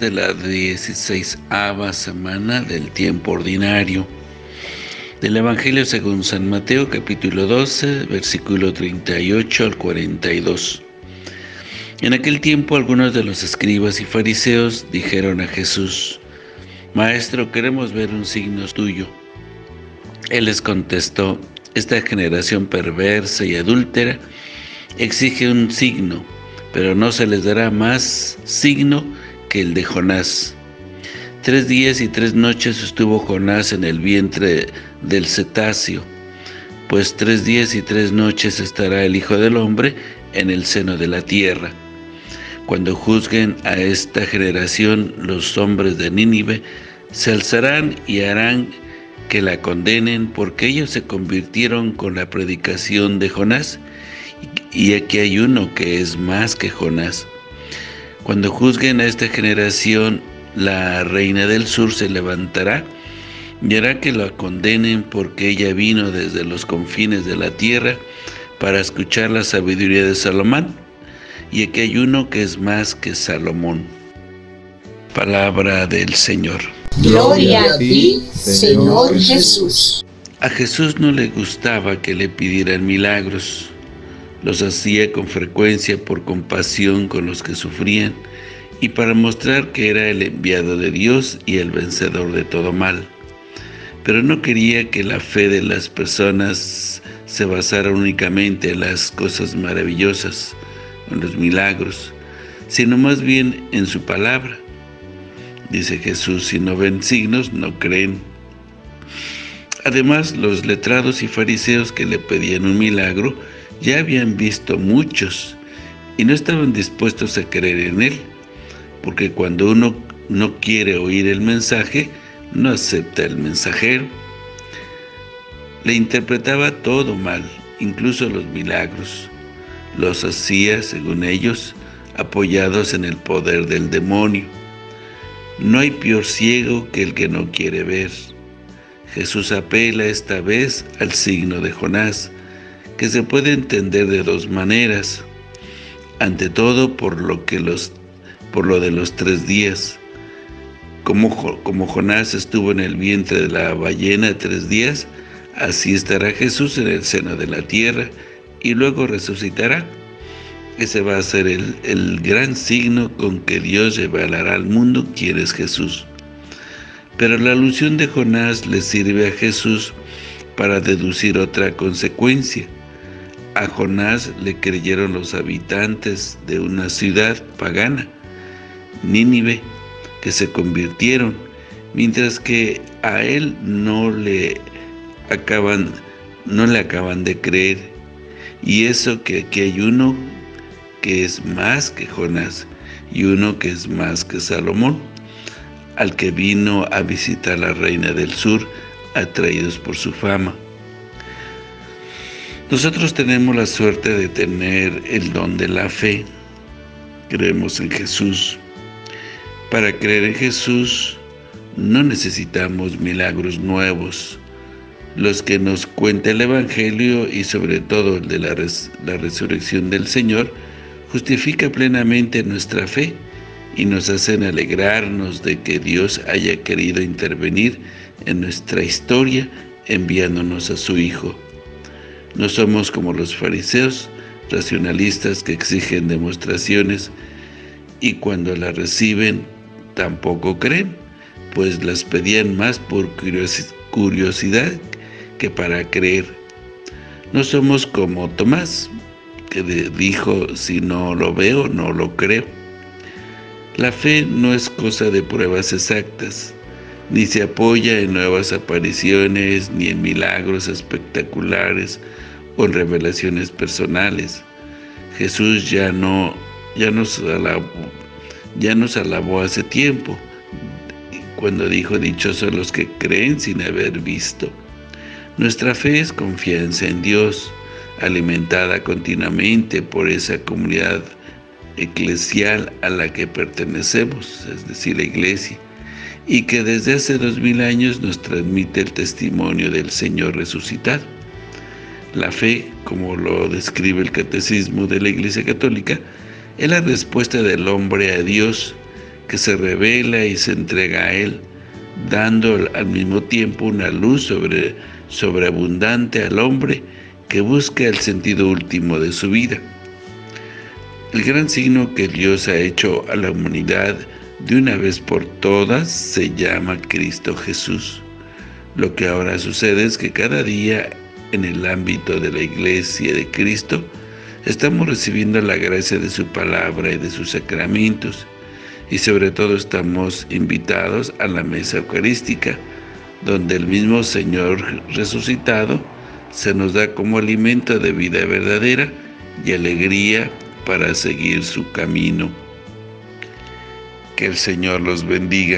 de la 16ª semana del tiempo ordinario. Del Evangelio según San Mateo, capítulo 12, versículo 38 al 42. En aquel tiempo algunos de los escribas y fariseos dijeron a Jesús: Maestro, queremos ver un signo tuyo. Él les contestó: Esta generación perversa y adúltera exige un signo, pero no se les dará más signo que el de Jonás. 3 días y 3 noches estuvo Jonás en el vientre del cetáceo, pues 3 días y 3 noches estará el Hijo del Hombre en el seno de la tierra. Cuando juzguen a esta generación, los hombres de Nínive se alzarán y harán que la condenen, porque ellos se convirtieron con la predicación de Jonás, y aquí hay uno que es más que Jonás. Cuando juzguen a esta generación, la reina del sur se levantará y hará que la condenen, porque ella vino desde los confines de la tierra para escuchar la sabiduría de Salomón, y aquí hay uno que es más que Salomón. Palabra del Señor. Gloria a ti, Señor Jesús. A Jesús no le gustaba que le pidieran milagros. Los hacía con frecuencia por compasión con los que sufrían y para mostrar que era el enviado de Dios y el vencedor de todo mal. Pero no quería que la fe de las personas se basara únicamente en las cosas maravillosas, en los milagros, sino más bien en su palabra. Dice Jesús: si no ven signos, no creen. Además, los letrados y fariseos que le pedían un milagro ya habían visto muchos y no estaban dispuestos a creer en él, porque cuando uno no quiere oír el mensaje, no acepta el mensajero. Le interpretaba todo mal, incluso los milagros. Los hacía, según ellos, apoyados en el poder del demonio. No hay peor ciego que el que no quiere ver. Jesús apela esta vez al signo de Jonás, que se puede entender de dos maneras. Ante todo, por lo de los 3 días. Como Jonás estuvo en el vientre de la ballena 3 días, así estará Jesús en el seno de la tierra y luego resucitará. Ese va a ser el gran signo con que Dios revelará al mundo quién es Jesús. Pero la alusión de Jonás le sirve a Jesús para deducir otra consecuencia. A Jonás le creyeron los habitantes de una ciudad pagana, Nínive, que se convirtieron, mientras que a él no le acaban de creer. Y eso que aquí hay uno que es más que Jonás y uno que es más que Salomón, al que vino a visitar la reina del sur, atraídos por su fama. Nosotros tenemos la suerte de tener el don de la fe. Creemos en Jesús. Para creer en Jesús no necesitamos milagros nuevos. Los que nos cuenta el Evangelio y sobre todo el de la resurrección del Señor justifica plenamente nuestra fe y nos hacen alegrarnos de que Dios haya querido intervenir en nuestra historia enviándonos a su Hijo. No somos como los fariseos racionalistas que exigen demostraciones y cuando las reciben tampoco creen, pues las pedían más por curiosidad que para creer. No somos como Tomás, que dijo: si no lo veo, no lo creo. La fe no es cosa de pruebas exactas, ni se apoya en nuevas apariciones, ni en milagros espectaculares o en revelaciones personales. Jesús ya nos alabó hace tiempo, cuando dijo: dichosos los que creen sin haber visto. Nuestra fe es confianza en Dios, alimentada continuamente por esa comunidad eclesial a la que pertenecemos, es decir, la Iglesia, y que desde hace 2000 años nos transmite el testimonio del Señor resucitado. La fe, como lo describe el Catecismo de la Iglesia Católica, es la respuesta del hombre a Dios que se revela y se entrega a Él, dando al mismo tiempo una luz sobreabundante al hombre que busca el sentido último de su vida. El gran signo que Dios ha hecho a la humanidad de una vez por todas se llama Cristo Jesús. Lo que ahora sucede es que cada día en el ámbito de la Iglesia de Cristo estamos recibiendo la gracia de su palabra y de sus sacramentos, y sobre todo estamos invitados a la mesa eucarística, donde el mismo Señor resucitado se nos da como alimento de vida verdadera y alegría para seguir su camino. Que el Señor los bendiga.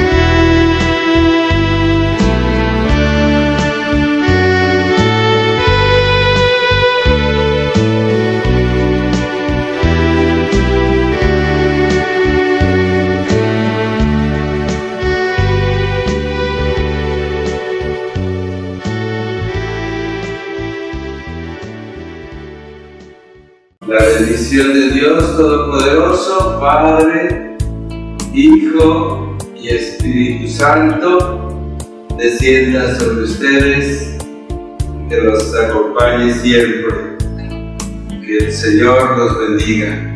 La bendición de Dios Todopoderoso, Padre, Hijo y Espíritu Santo, descienda sobre ustedes, que los acompañe siempre. Que el Señor los bendiga.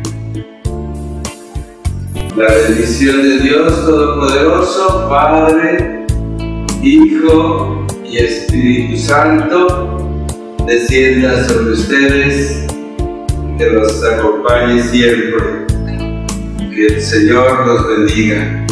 La bendición de Dios Todopoderoso, Padre, Hijo y Espíritu Santo, descienda sobre ustedes, que los acompañe siempre. Que el Señor los bendiga.